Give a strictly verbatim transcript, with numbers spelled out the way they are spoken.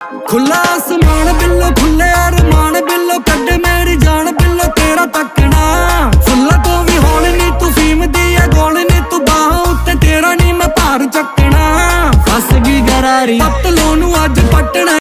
खुला आसमान बिल्लो खुले अरमान बिल्लो कड्डे मेरी जान बिल्लो तेरा तकना फुल्ला तो भी होल नी तू फीम दी है गोल नी तू बाह उत्ते तेरा नी मैं भार चकना फस गई गरारी पतलों नू अज पटना।